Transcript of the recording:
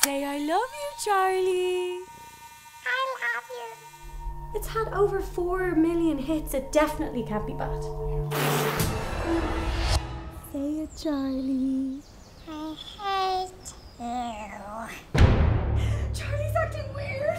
Say I love you, Charlie. I love you. It's had over 4 million hits. It definitely can't be bad. Say it, Charlie. I hate you. Charlie's acting weird.